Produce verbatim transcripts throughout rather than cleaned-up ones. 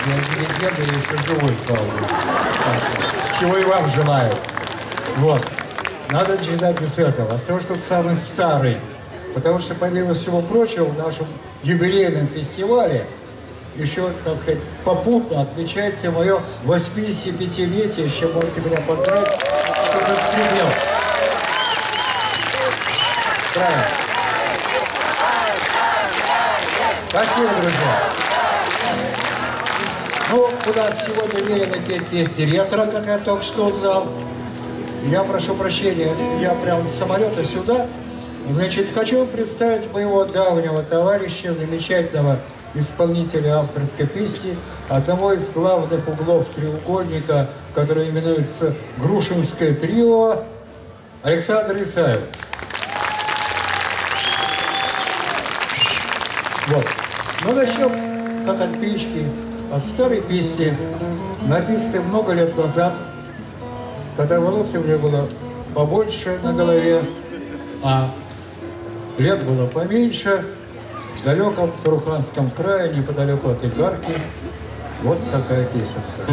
я интеллигент, я еще живой, слава богу. Чего и вам желаю. Вот. Надо начинать без этого. Осталось тот самый старый. Потому что, помимо всего прочего, в нашем юбилейном фестивале еще, так сказать, попутно отмечается мое восьмидесятипятилетие, с чем можете меня поздравить, кто-то скрипел. Правильно. Спасибо, друзья. Ну, у нас сегодня велено петь песни ретро, как я только что узнал. Я прошу прощения, я прям с самолета сюда. Значит, хочу представить моего давнего товарища, замечательного исполнителя авторской песни, одного из главных углов треугольника, который именуется «Грушинское трио», Александр Исаев. Вот. Ну, начнем, как от печки, от старой песни, написанной много лет назад, когда волос у меня было побольше на голове, а лет было поменьше, в далеком Туруханском крае, неподалеку от Игарки. Вот такая песенка.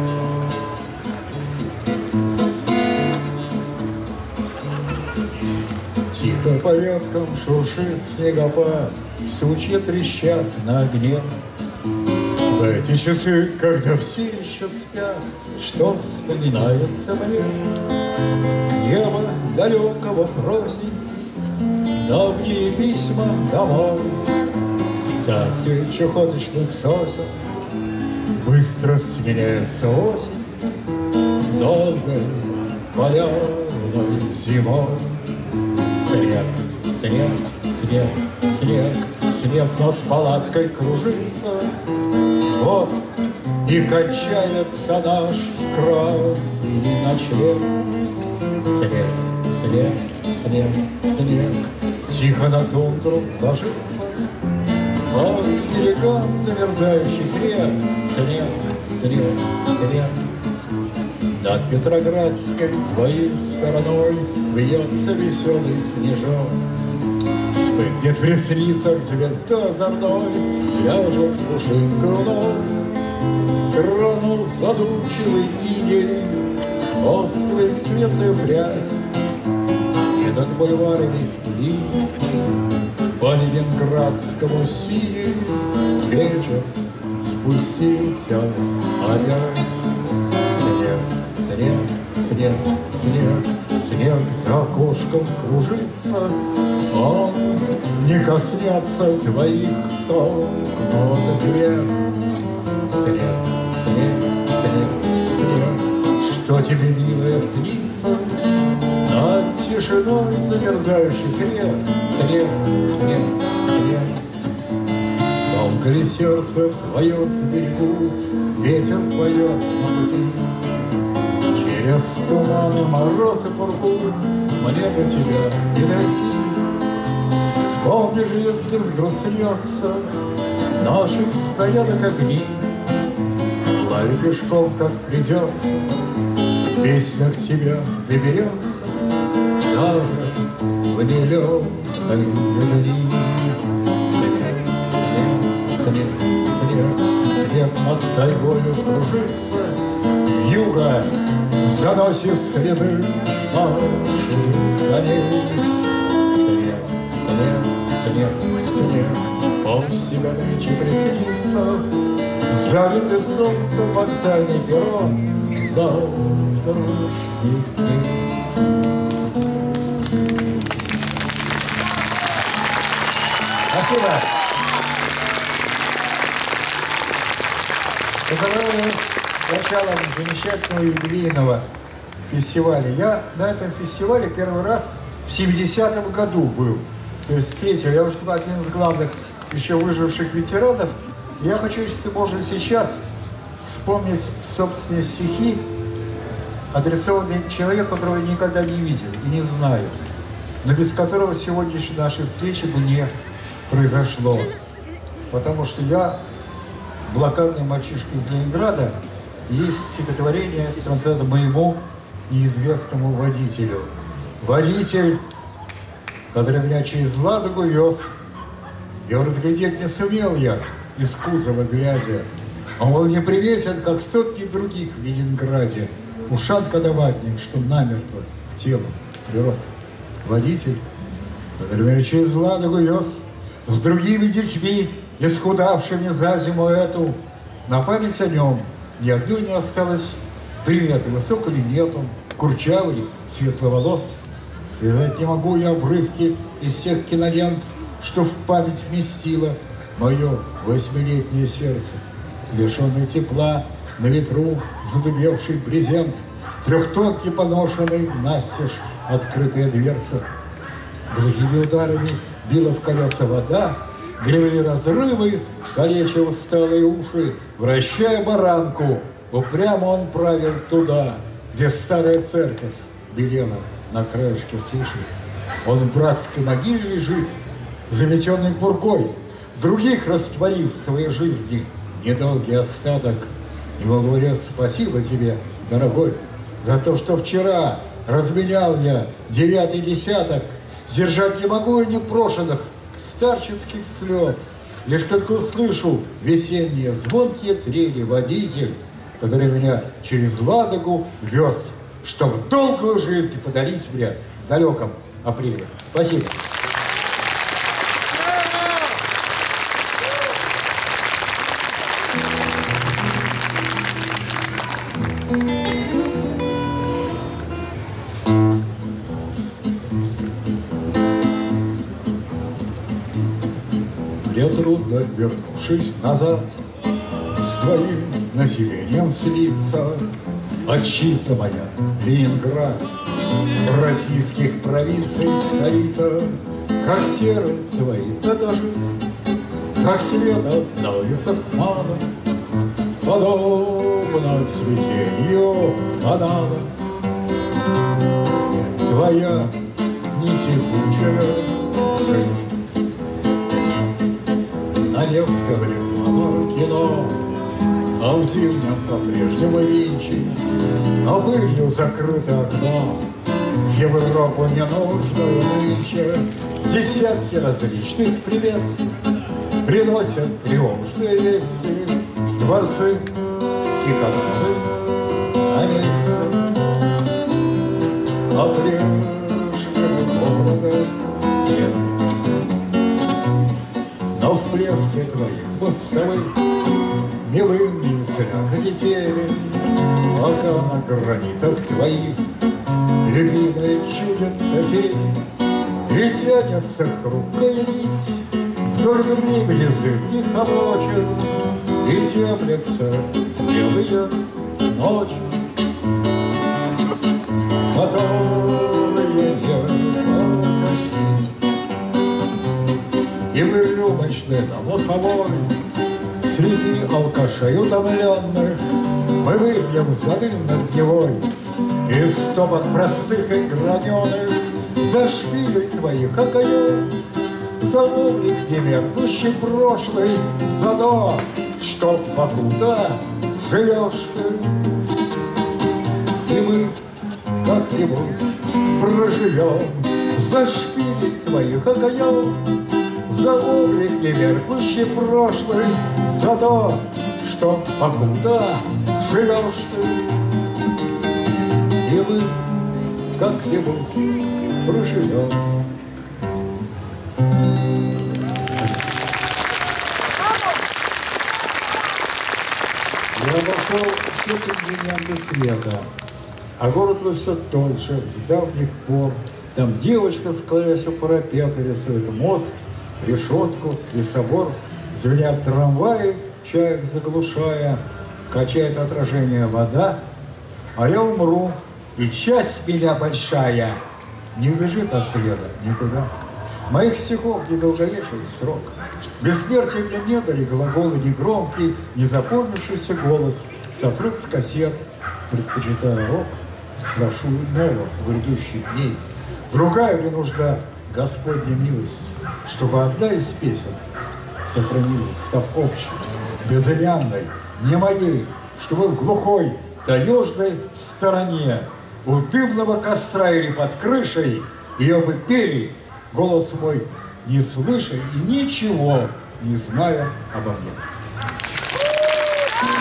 Тихо по веткам шуршит снегопад, сучья трещат на огне. В эти часы, когда все еще спят, что вспоминается мне? Небо далекого просит давние письма домой. В царстве чахоточных сосен быстро сменяется осень долгой паленой зимой. Снег, снег, снег, снег, снег над палаткой кружится. Вот и кончается наш краткий ночлег. Снег, снег, снег, снег тихо на тундру ложится. От берегам замерзающих рек снег, снег, снег. Над Петроградской твоей стороной бьется веселый снежок. Вспыхнет в ресницах звезда озорной, ляжет пушинка у ног. Тронул задумчивый иней острых светлую прядь, и над бульварами линий по ленинградскому синей вечер спустился опять. Снег, снег, снег, снег за окошком кружится. Он не коснется твоих согнутых век. Снег, снег, снег, снег, что тебе, милая, снится над тишиной замерзающих рек. Снег, снег, снег. Тонко ли сердце твое с берегу, ветер поет на пути. Через туманы, мороз и пургу мне до тебя не дойти. Вспомни же, если взгрустнется наших стоянок огни, плавай пешком, как придется, песня к тебе доберется даже в нелёгкой дни. Снег, снег, снег, снег над тайгою кружится. Юга заносит следы наших саней. Снег, снег, снег, снег, он в себя нынче приснится. Залитый солнцем вокзальный перрон завтрашних дней. Спасибо. Поздравляю с началом замечательного юбилейного фестиваля. Я на этом фестивале первый раз в семидесятом году был. То есть встретил. Я уже один из главных еще выживших ветеранов. Я хочу, если можно, сейчас вспомнить собственные стихи, адресованные человеку, которого я никогда не видел и не знаю, но без которого сегодняшней нашей встречи бы не произошло. Потому что я блокадный мальчишка из Ленинграда, есть стихотворение, трансляция моему неизвестному водителю. Водитель, который меня через Ладогу вез, его разглядеть не сумел я, из кузова глядя. Он был неприветен, как сотни других в Ленинграде. Ушанка-даватник, что намертво к телу прирос. Водитель, который через Ладогу вез с другими детьми, исхудавшими за зиму эту. На память о нем ни одной не осталось приметы. Высок или нет он, курчавый, светловолос. Связать не могу я обрывки из тех кинолент, что в память вместило мое восьмилетнее сердце. Лишенный тепла, на ветру задубевший брезент, трехтонкий поношенный настежь открытая дверца. Глухими ударами била в колеса вода, гремели разрывы, калеча усталые уши. Вращая баранку, упрямо он правил туда, где старая церковь белела на краешке суши. Он в братской могиле лежит, заметенный пургой, других растворив в своей жизни недолгий остаток. Ему говорят: спасибо тебе, дорогой, за то, что вчера разменял я девятый десяток. Сдержать не могу и непрошенных старческих слез. Лишь только услышу весенние звонкие трели водитель, который меня через Ладогу вез, чтобы долгую жизнь подарить мне в далеком апреле. Спасибо. Мне трудно, вернувшись назад, с твоим населением слиться. Отчизна моя, Ленинград, российских провинций столица. Как серы твои этажи, как света на улицах мало, подобно цветению канала. Твоя нетекучая жизнь. На Невском реклама кино, а в зимнем по-прежнему винчи, но пылью закрыто окно. В Европу не нужно нынче. Десятки различных примет приносят тревожные вести. Дворцы и каналы Онегина, а прежнего города нет. Но в блеске твоих мостовых милым не слякоти темень, пока на гранитах твоих любимая чудится тень. И тянется хрупкая нить вдоль времени зыбких обочин, и темлятся белые ночи, которые не пропустить. И в рюмочной домоховой среди алкашей утомленных мы выпьем за дымной пивой из стопок простых и граненых, за шпилей твоих окоев, за облик немеркнущий прошлый, за то, что покуда живешь ты. И мы как-нибудь проживем за шпилей твоих окоев, за облик немеркнущий прошлый, за то, что покуда живешь ты. И мы как-нибудь проживем. Я обошел все континенты света, а город вы все тоньше, с давних пор. Там девочка, склонясь у парапета, рисует мост, решетку и собор. Звенят трамваи, чаек заглушая, качает отражение вода. А я умру, и часть меня большая не убежит от пледа никуда. Моих стихов недолговечен срок. Бессмертия мне не дали глаголы негромкий, не запомнившийся голос. Сотрут с кассет, предпочитая рок. Прошу иного в грядущих дней. Другая мне нужда Господня милость, чтобы одна из песен сохранилась, став общей, безымянной, не моей, чтобы в глухой, таежной стороне у дымного костра или под крышей ее бы пели, голос мой не слыша и ничего не зная обо мне.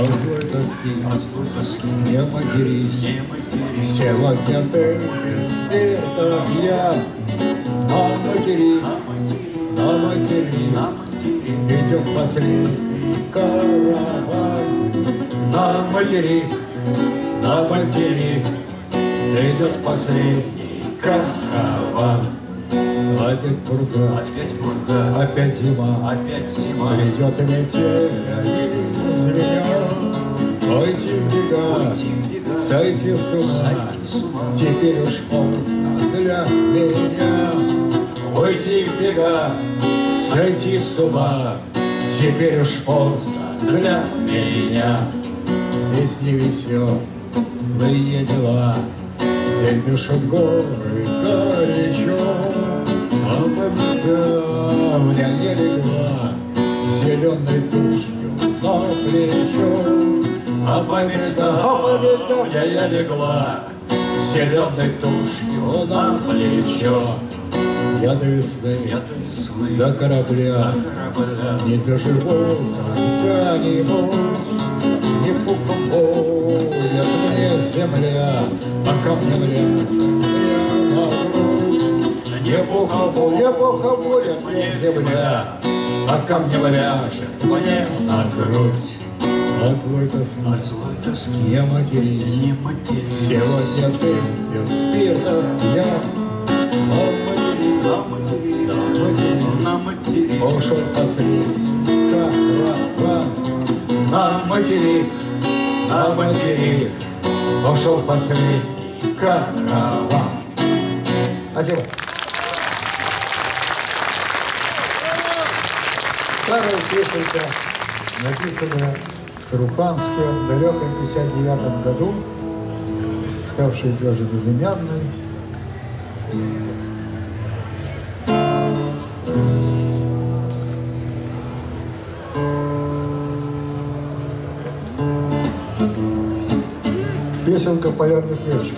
от злой тоски, от злой тоски не матерись, не матерись. сегодня ты без света, я на матери, На матери, на матери, на матери идет последний караван. На матери, на матери идет последний караван. Опять пурга, опять пурга, опять зима, опять зима. придет метель, и звеня. Пойти в бега, Уйти в бега, сойти с ума, сойти с ума. теперь уж поздно для меня. Уйти в бега, сойти с ума, теперь уж поздно для меня. Здесь не веселые дела, здесь дышат горы горячо. А победа меня не легла зеленой тушью на плечо. А победа, а победа меня я легла зеленой тушью на плечо. Я до весны, Я до весны, до корабля, до корабля не доживу когда-нибудь. Не пухом будет мне земля, а камнем ляжет мне на грудь. Не пухом будет, не пухом будет мне земля, а камнем ляжет мне на грудь. От злой тоски, от злой тоски не матерись, не матерись. сегодня ты без спирта, я На матери, на матери ушел последний караван. На материк, на материк ушел последний караван. Спасибо. Старая песенка, написанная в Таруханске в далеком пятьдесят девятом году, ставшей даже безымянной. Песенка полярных летчиков.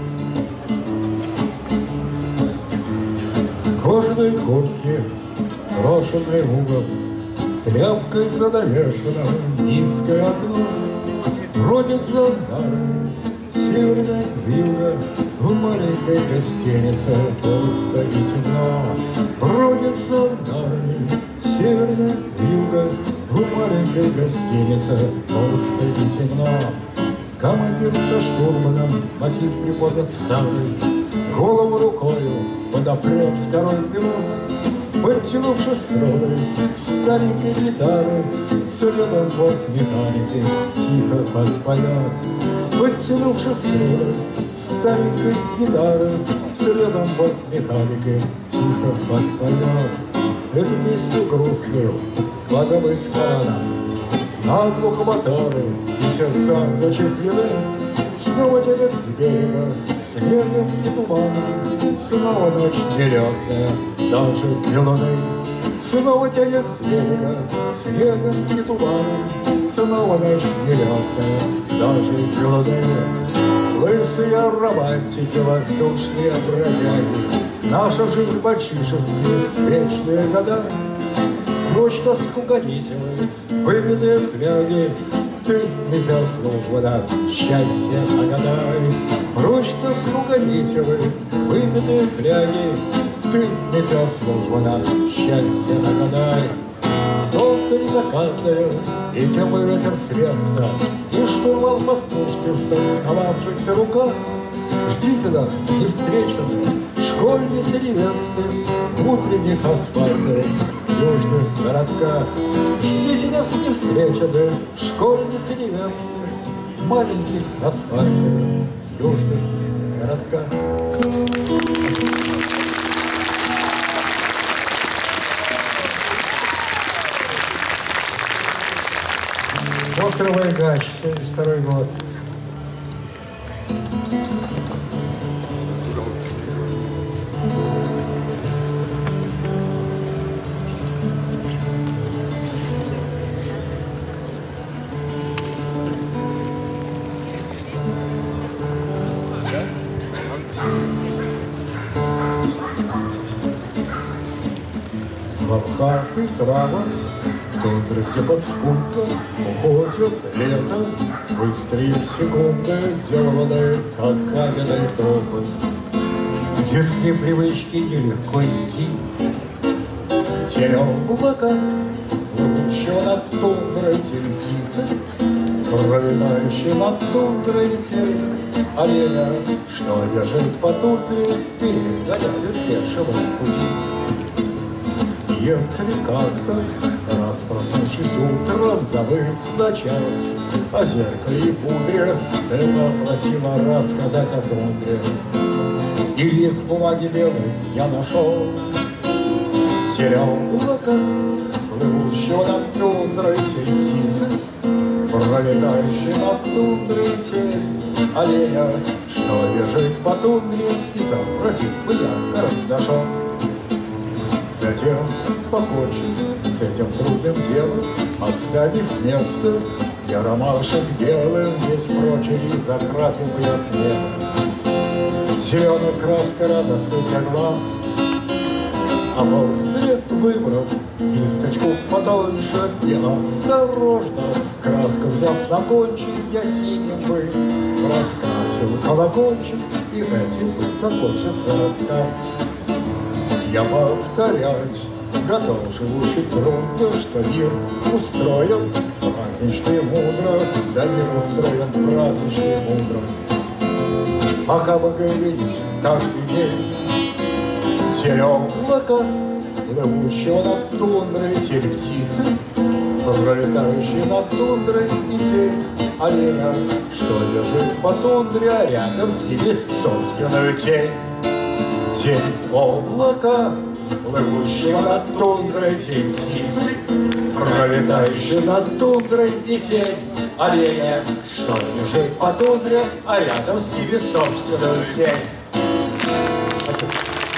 Кожаной куртки, брошенной в угол, тряпкой занавешено низкое окно. Бродит жандармы, северная вьюга, в маленькой гостинице пусто и темно. Бродит жандармы, северная вьюга, в маленькой гостинице пусто и темно. Командир со штурманом, мотив приподнят старый, голову рукою подопрет второй пилот. Подтянувши струны старенькой гитары, следом вот механики тихо подпоет. Подтянувши струны старенькой гитары, следом вот механики тихо подпоет. Эту песню грустную надо быть пора. Наглухо моторы и сердца зачеплены. Снова тянет с берега снегом и туманом. Снова ночь нелетная, даже без луны. Снова тянет с берега снегом и туманом. Снова ночь нелетная, даже без луны. Лысые романтики, воздушные бродяги, наша жизнь мальчишеские вечные года. Прочь тоску гонителы, выпитые фляги, ты, метя служба, да, счастье нагадай. Прочь тоску гонителы, выпитые фляги, ты, метя служба, да, счастье нагадай. Солнце незакатное, и темный ветер с леса, и штурвал послушный в стосковавшихся руках. Ждите нас, невстреченные, школьницы невесты, в утренних асфальтовых южных городках. Ждите нас, невстреченные, школьницы невесты, в маленьких асфальтовых южных городках. Остров Айгач, семьдесят второй год. В лапках и травах тундры, где под спутом уходит лето, быстрые секунды, где воды, как каменные топы, где с непривычки нелегко идти. Тень облака, плывущего над тундрой, тень птицы, пролетающий над тундрой, тень оленя, что бежит по тундре, перегоняют пешего пути. Если как-то, раз проснувшись утром, забыв на час о зеркале и пудре, ты попросила рассказать о тундре, и лист бумаги белый я нашел. Тень облака, плывущего над тундрой, тень птицы, пролетающий над тундрой, тень оленя, что бежит по тундре, и запросил бы я карандашом. Затем покончив с этим трудным делом, оставив место, я ромашек белым весь прочери закрасил бы я смело. Зеленой краской радостной для глаз, а после, выбрав кисточку потоньше и осторожно, краску взяв на кончик, я синим бы раскрасил колокольчик, и этим бы закончил свой рассказ. Я повторять готов, живущий трудно, что мир устроен празднично и мудро, да мир устроен празднично и мудро. Пока мы говорились каждый день, тень облака, плывущего над тундрой, тень птицы, пролетающей над тундрой, и тень оленя, что бежит по тундре, а рядом с ними собственную тень. Тень облака, плывущего над тундрой, тень птицы, пролетающей над тундрой, и тень оленя, что бежит по тундре, а рядом с ними собственную тень. Спасибо.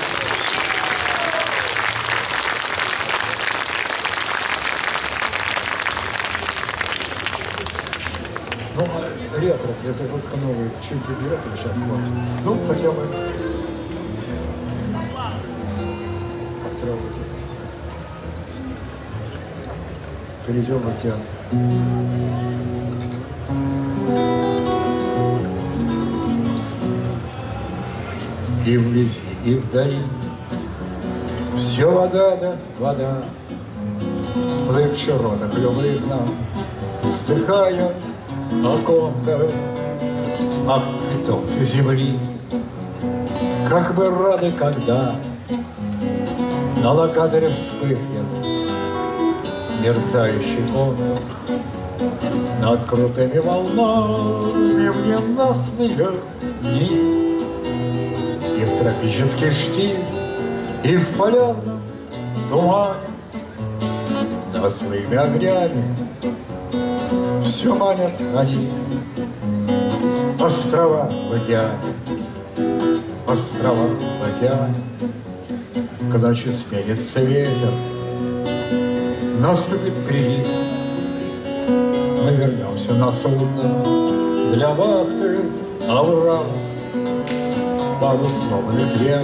Ну, а ретро, перезагрузка новой, чуть из ретро сейчас вот. Ну, хотя бы острова. Перейдем в океан. И вблизи, и вдали все вода да вода, плыв в широтах любых нам, вздыхая о ком-то, ах, питомцы земли, как бы рады, когда на локаторе вспыхнет мерцающий контур над крутыми волнами в ненастные дни. И в тропический штиль, и в полярном тумане, да своими огнями все манят они. Острова в океане, острова в океане, к ночи сменится ветер, наступит прилив. Мы вернемся на судно для вахты оврагов, пару сломанных веток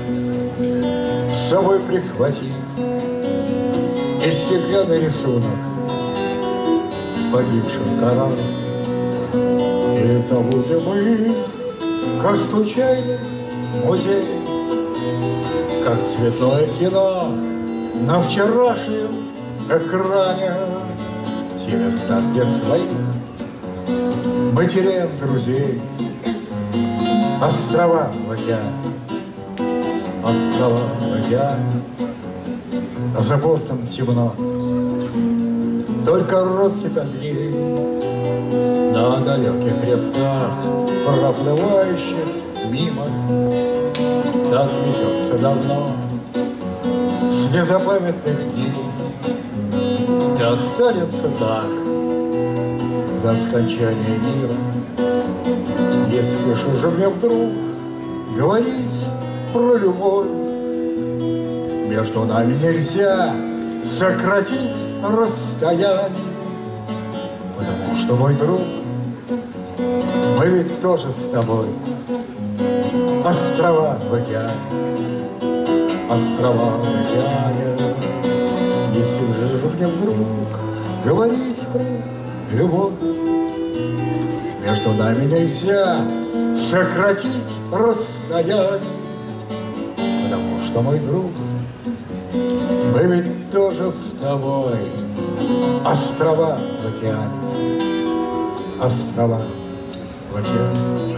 с собой прихватив, и стеклянный рисунок погибших кораллов. И забудем мы, как случайный музей, как цветное кино на вчерашнем экране, те места, где своих мы теряем друзей. Острова в океане, острова в океане, а за бортом темно, только россыпь огней на далеких хребтах, проплывающих мимо. Так ведется давно с незапамятных дней, и останется так до скончания мира. Если ж уже мне вдруг говорить про любовь, между нами нельзя сократить расстояние, потому что, мой друг, мы ведь тоже с тобой острова в океане, острова в океане. Если же мне мне вдруг говорить про любовь. Между нами нельзя сократить расстояние, потому что, мой друг, мы ведь тоже с тобой острова в океане, острова в океане.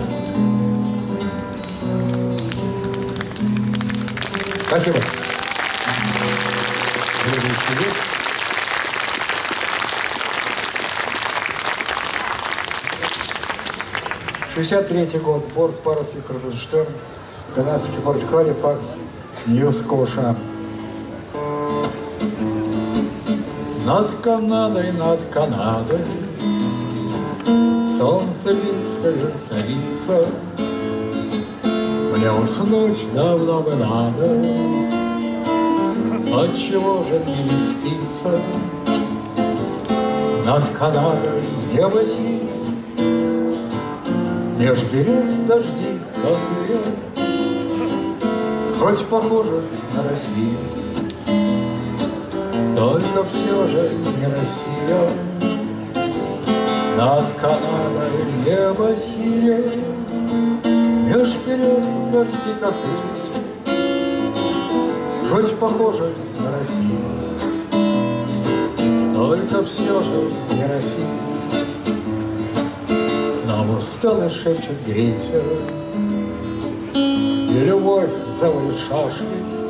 Спасибо. шестьдесят третий год. Борт парусный Крузенштерн, канадский порт Халифакс, Нью-Скоша. Над Канадой, над Канадой солнце близкое садится. Мне уснуть давно бы надо, отчего же мне не спится? Над Канадой небо синее, меж берез дожди косые, хоть похоже на Россию, только все же не Россия. Над Канадой небо синее, меж берез дожди косые, хоть похоже на Россию, только все же не Россия. Нам устало шепчет грейся, и любовь заводит шашки.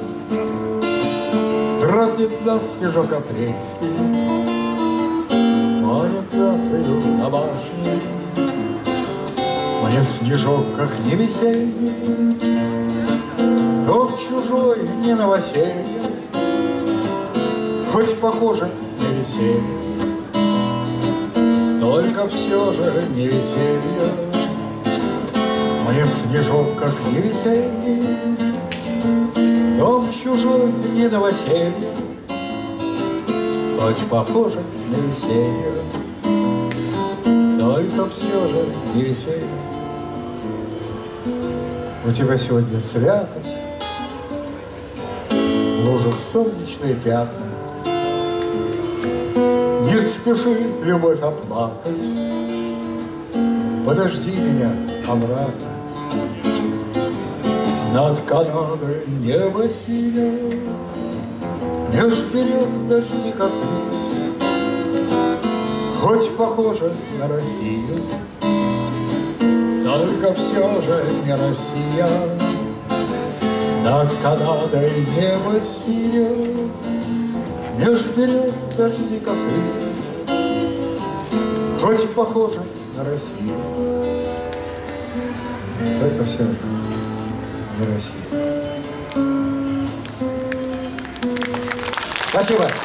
Дразнит нас снежок апрельский, манит нас ее на башне. Мне снежок, как не весенний, то чужой не новоселье, хоть похоже на веселье, только все же не веселье. Мне снежок, как не весенний, дом чужой не новоселье, хоть похоже на веселье, только все же не веселье. У тебя сегодня слякоть, в лужах солнечные пятна. Не спеши, любовь, оплакать, подожди меня обратно. Над Канадой небо синее, меж берез дожди косые, хоть похоже на Россию, только все же не Россия. Над Канадой небо синее, меж берез дожди косые, хоть похоже на Россию, только все же не Россия. Спасибо.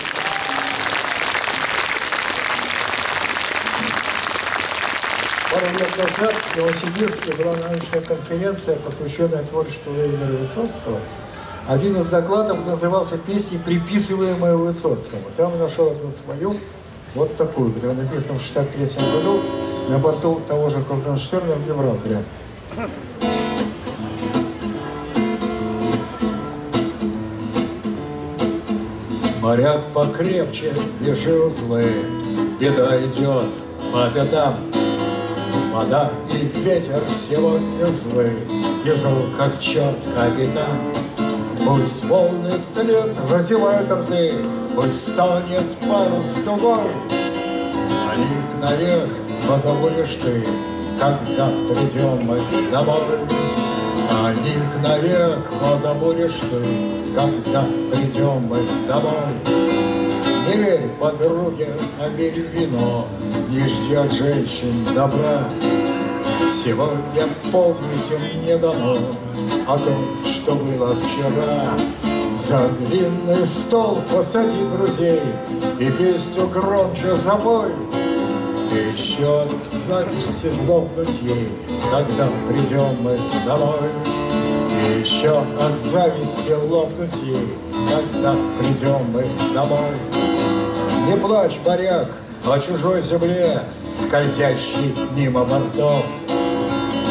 Пару лет назад в Новосибирске была научная конференция, посвященная творчеству Владимира Высоцкого. Один из докладов назывался «Песни, приписываемые Высоцкому». Там я нашел одну свою, вот такую, которая написана в шестьдесят третьем году на борту того же Крузенштерна в Гибралтаре. Моряк покрепче, вяжи узлы, беда идет по пятам. Вода и ветер сегодня злы, и зол, как черт капитан. Пусть волны вслед разевают рты, пусть стонет парус тугой. О них навек позабудешь ты, когда придем мы домой. О них навек позабудешь ты, когда придем мы домой. Не верь подруге, а верь в вино, не жди от женщин добра. Сегодня помнить им не дано о том, что было вчера. За длинный стол посади друзей и песню громче запой. И еще от зависти злобнуть ей, когда придем мы домой. И еще от зависти лопнуть ей, когда придем мы домой. Не плачь, моряк, о чужой земле, скользящей мимо бортов.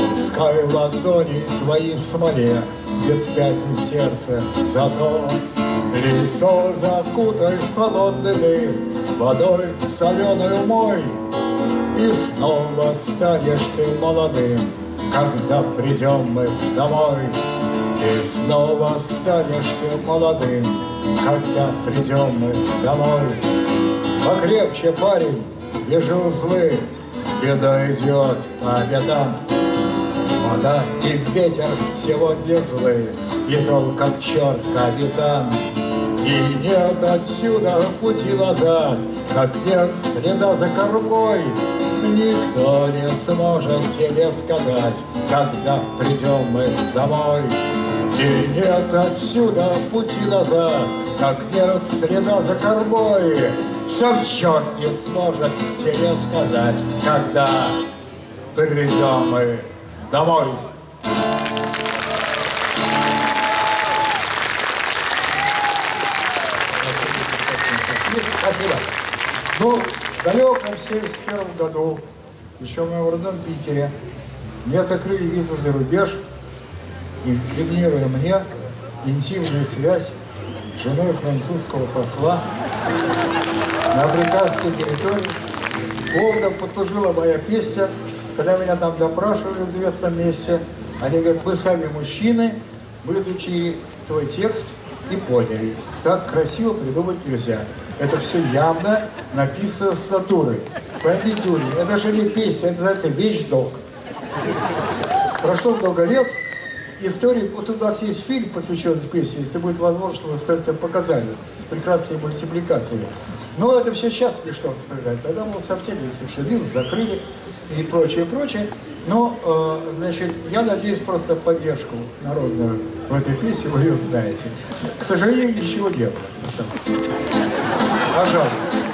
Пускай ладони твои в смоле, без пятен сердца зато. Лицо закутай в холодный дым, водой соленую мой, и снова станешь ты молодым, когда придем мы домой. И снова станешь ты молодым, когда придем мы домой. Покрепче, парень, вяжи узлы, беда идет по пятам. Вода и ветер сегодня злы, и зол как черт капитан. И нет отсюда пути назад, как нет следа за кормой. Никто не сможет тебе сказать, когда придем мы домой. И нет отсюда пути назад, как нет следа за кормой. Сам черт не сможет тебе сказать, когда придем мы домой. Спасибо. Ну, в далеком семьдесят первом году, еще в моем родном Питере, мне закрыли визу за рубеж, инкриминируя мне интимную связь с женой французского посла на африканской территории. Поводом послужила моя песня, когда меня там допрашивали в известном месте. Они говорят: мы сами мужчины, мы изучили твой текст и поняли. Так красиво придумать нельзя. Это все явно написано с натурой. Пойми, дури, это же не песня, это называется вещдок. Прошло много лет. История, вот у нас есть фильм, посвященный песне, если будет возможность, вы это показали, с прекрасными мультипликациями. Но это все сейчас смешно вспоминать. Тогда было совсем не смешно. Визу закрыли и прочее, прочее. Но, э, значит, я надеюсь просто поддержку народную в этой песне, вы ее знаете. К сожалению, ничего не было. Пожалуйста.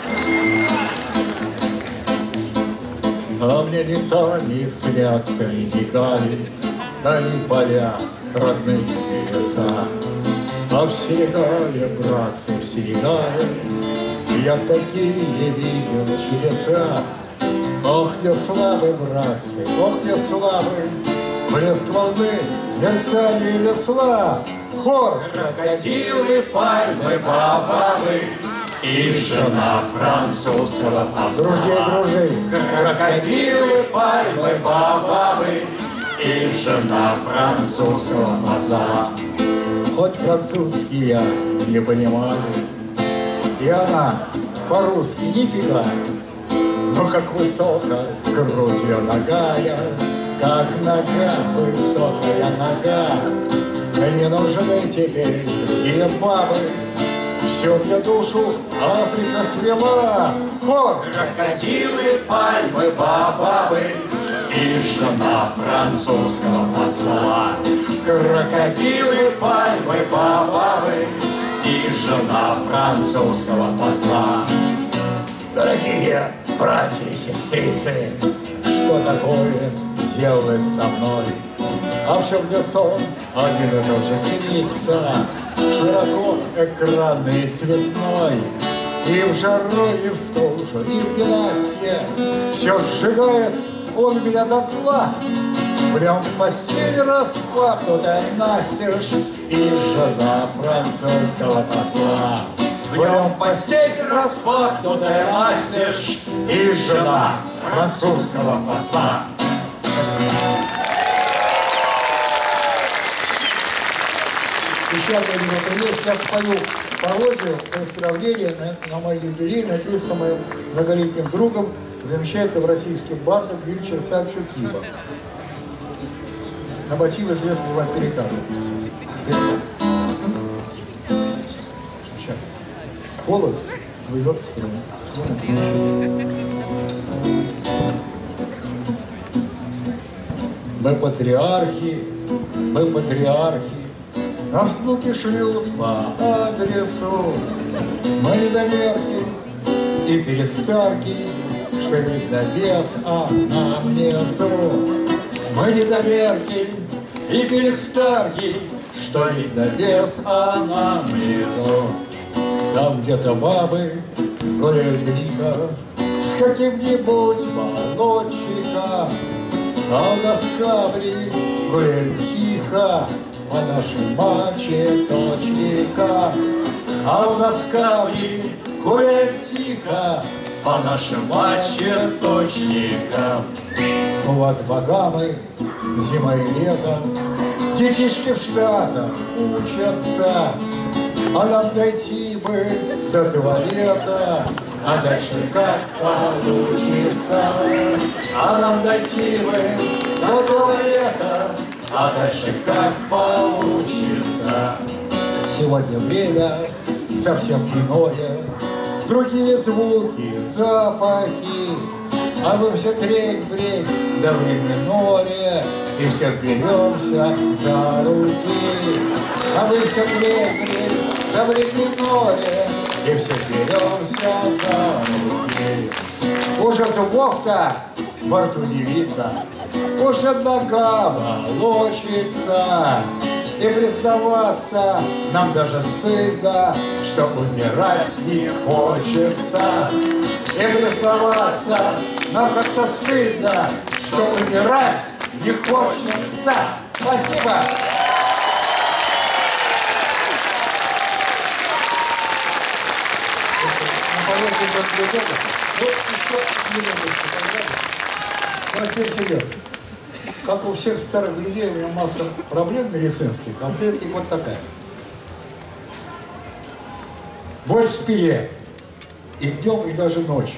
А мне лета не снятся и не гали, а не поля, родные леса. А в Сенегале, братцы, в Сенегале, я такие видел чудеса. Ох, я слабый, братцы, ох, я слабый, блеск волны, мерцание весла. Хор, крокодилы, пальмы, бабабы и жена французского посла. Дружей, дружей. Крокодилы, пальмы, бабабы и жена французского посла. Хоть французский я не понимаю, и она по-русски нифига, но как высоко грудь ее ногая, как нога, высокая нога. Мне нужны теперь другие бабы, всю мне душу Африка свела. Хор! Крокодилы, пальмы, бабабы и жена французского посла. Крокодилы, пальмы, бабабы и жена французского посла. Дорогие братья и сестрицы, что такое сделалось со мной? А в чем мне сон, один и тот же снится, широко экранный и цветной. И в жару, и в стужу, и в ненастье все сжигает он меня дотла. В нем постель распахнутая настежь, и жена французского посла. В нем постель распахнутая настежь, и жена французского посла. Еще одна минута. Я спою пародию поздравления на, на мой юбилей, написанную моим многолетним другом, замечательным российским бардом Юрием Александровичем Киба. На мотив известного вам переказа. Сейчас. Холод плывет в струну. Мы патриархи, мы патриархи, нас внуки шлют по адресу. Мы недоверки и перестарки, что видно без, а нам внизу. Мы недоверки и перестарки, что видно без, а нам внизу. Там где-то бабы гуляют лихо с каким-нибудь молодчиком, а у нас кабри гуляют тихо по нашей маче точника. А у нас камни гуляют тихо по нашим мачеточникам. У вас Багамы, зима и лето, детишки в Штатах учатся, а нам дойти бы до туалета, а дальше как получится. А нам дойти бы до туалета, а дальше как получится. Сегодня время совсем иное, другие звуки, запахи, а мы все трень-брень, да в реминоре, и все беремся за руки. А мы все трень-брень, да в реминоре, и все беремся за руки. Уже зубов-то во рту не видно, уж нога волочится, и признаваться нам даже стыдно, что умирать не хочется. И признаваться нам как-то стыдно, что умирать не хочется. Спасибо! Вот еще минуточку, ну, а теперь серьезно. Как у всех старых людей, у меня масса проблем медицинских, а ответки вот такая. Боль в спине и днем, и даже ночью.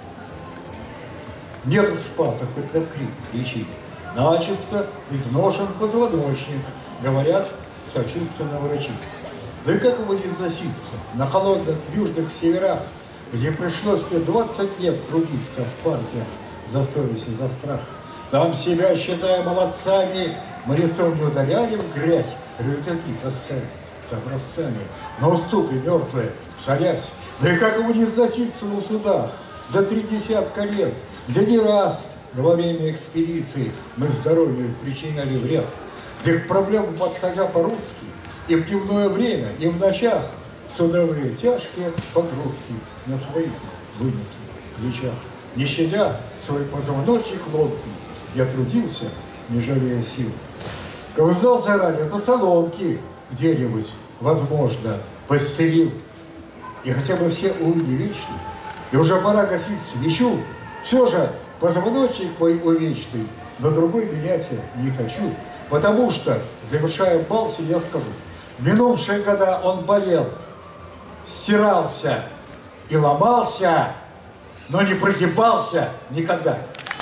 Нет спаса, хоть на крик кричи. Начисто изношен позвоночник, говорят сочувственно врачи. Да и как его не износиться на холодных южных северах, где пришлось мне двадцать лет трудиться в партиях за совесть и за страх. Там себя, считая молодцами, мы лицом не ударяли в грязь, рюкзаки таскали с образцами, на уступе мертвые, шалясь. Да и как его не износиться на судах за три десятка лет, где не раз во время экспедиции мы здоровью причиняли вред, где к проблемам подходя по-русски и в дневное время, и в ночах судовые тяжкие погрузки на своих вынесли плечах. Не щадя свой позвоночник ломкий, я трудился, не жалея сил. Как узнал заранее, то соломки где-нибудь, возможно, постелил. И хотя бы все увидели вечны, и уже пора гасить свечу, все же позвоночник мой увечный, но другой менять я не хочу, потому что, завершая бал, я скажу, в минувшие года он болел, стирался и ломался, но не прогибался никогда.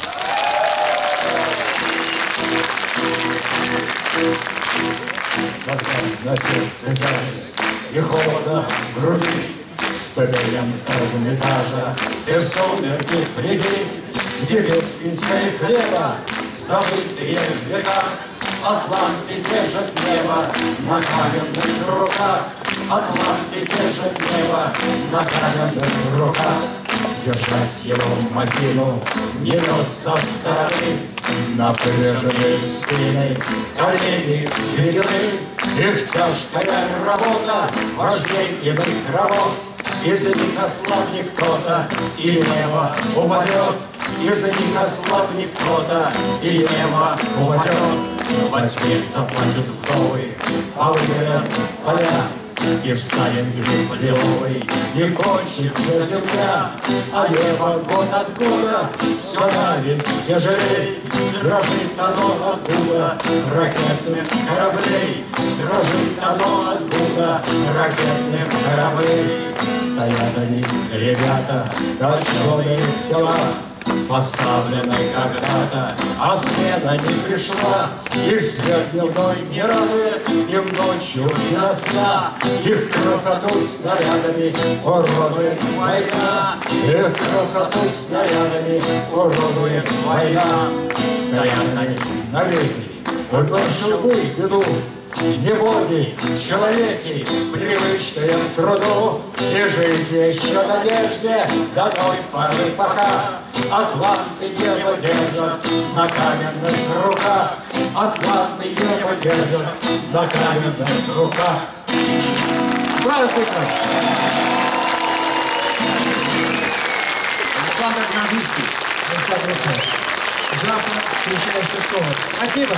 Когда на сердце тяжесть и холодно в груди, с пепелем Эрмитажа ты в сумерки приди, где без письма и хлеба забытые в веках атланты держат небо на каменных руках. Атланты держат небо на каменных руках. Держать его в могилу не лед со стороны, напряженные спины, колени сведены. Их тяжкая работа вождей иных работ. Из них ослабнет кто-то, или небо упадет. Из них ослабнет кто-то, или небо упадет. Во тьме заплачут вдовы, повыгорят поля, и встанет гриб лиловый, и кончится земля, а небо год от года все давит тяжелей. Дрожит оно от гуда ракетных кораблей, дрожит оно от гуда ракетных кораблей. Стоят они, ребята, точеные тела, поставленной когда-то, а смена не пришла. Их свет дневной не радует, им ночью не до сна. Их красоту снарядами уродует война. Их красоту снарядами уродует война. Стоят они навеки, больше вы беду. Не боги, человеки, привычные к труду, и жить еще в надежде до той поры, пока атланты небо держат на каменных руках. Атланты небо держат на каменных руках. Здравствуйте! Александр Грабицкий. Завтра встречаемся снова. Спасибо.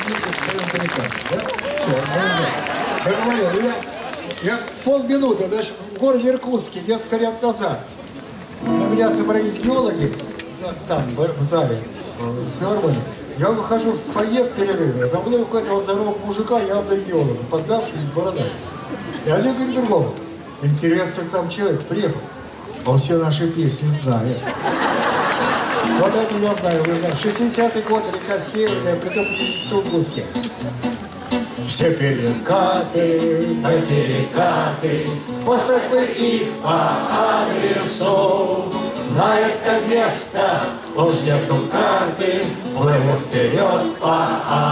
вместе с своим париком. Да? Я говорю, я, я полминуты, даже в городе Иркутске, несколько лет назад, на меня собрались геологи, там, в зале, в филармонии. Я выхожу в фойе в перерыве, за мной выходит вот здорового мужика, явно геолога, поддавший из борода. И один говорит другому: интересно, там человек приехал, он все наши песни знает. Вот это я знаю, вы знаете. шестидесятый год, река Северная, притом в Иркутске. Все перекаты, да перекаты, поставь бы их по адресу. На это место уж нету карты, плыву вперед по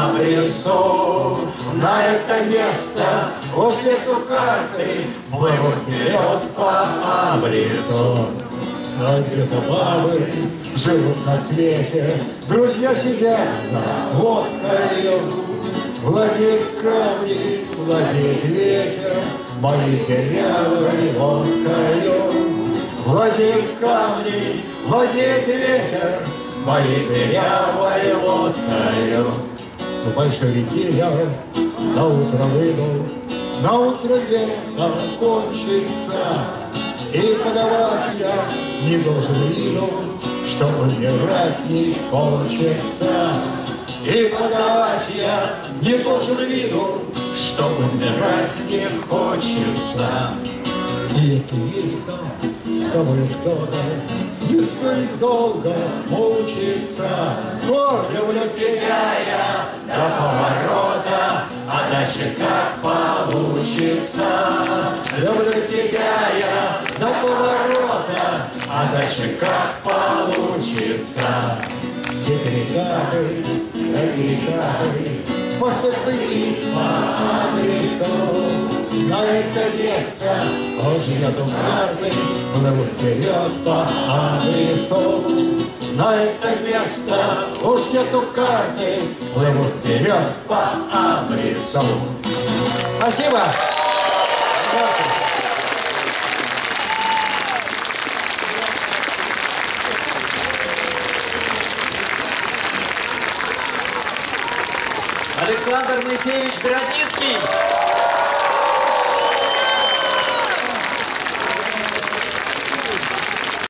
адресу. На это место уж нету карты, плыву вперед по адресу. А где-то бабы живут на свете, друзья сидят за водкою. Владеет камни, владеет ветер, мои дырявые водкою. Владеет камни, владеет ветер, моей дырявой лодкою. В большой реке я на утро выйду, на утро лето кончится, и подавать я не должен виду, что умирать не хочется. И подавать я не должен виду, что умирать не хочется. И если есть там с тобой кто-то, не стоит долго мучиться. О, люблю тебя я до поворота, а дальше как получится. Люблю тебя я до поворота, а дальше как получится. Все перекаты, да перекаты, посыпы их по адресу. На это место уже нету карты, плыву вперед по адресу. На это место уж нету карты, плыву вперед по адресу. Спасибо! Александр Моисеевич Городницкий.